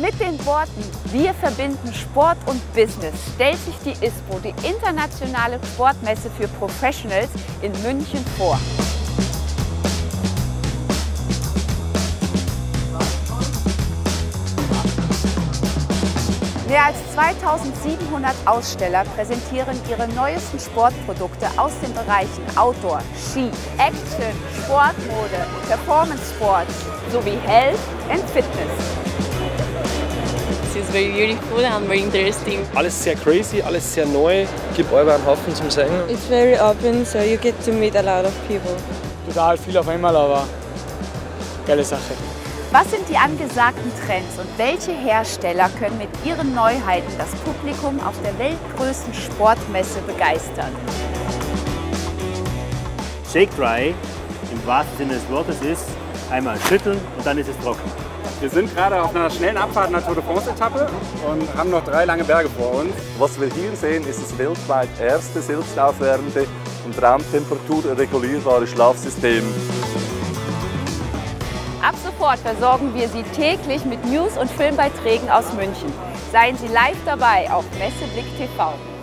Mit den Worten „Wir verbinden Sport und Business“ stellt sich die ISPO, die internationale Sportmesse für Professionals, in München vor. Mehr als 2700 Aussteller präsentieren ihre neuesten Sportprodukte aus den Bereichen Outdoor, Ski, Action, Sportmode, Performance Sports sowie Health and Fitness. It's very beautiful and very interesting. Alles sehr crazy, alles sehr neu, gibt euren Haufen zum Sehen. It's very open, so you get to meet a lot of people. Total viel auf einmal, aber geile Sache. Was sind die angesagten Trends und welche Hersteller können mit ihren Neuheiten das Publikum auf der weltgrößten Sportmesse begeistern? Shake Dry, im wahrsten Sinne des Wortes, ist einmal schütteln und dann ist es trocken. Wir sind gerade auf einer schnellen Abfahrt einer Tour de France-Etappe und haben noch 3 lange Berge vor uns. Was wir hier sehen, ist das weltweit erste selbstaufwärmende und Raumtemperatur regulierbare Schlafsystem. Ab sofort versorgen wir Sie täglich mit News und Filmbeiträgen aus München. Seien Sie live dabei auf Messeblick TV.